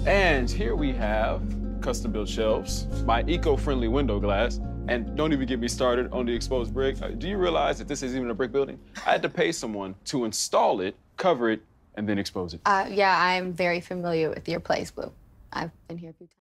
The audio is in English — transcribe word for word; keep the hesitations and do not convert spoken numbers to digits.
And here we have custom-built shelves, my eco-friendly window glass, and don't even get me started on the exposed brick. Uh, do you realize that this isn't even a brick building? I had to pay someone to install it, cover it, and then expose it. Uh, yeah, I'm very familiar with your place, Blue. I've been here a few times.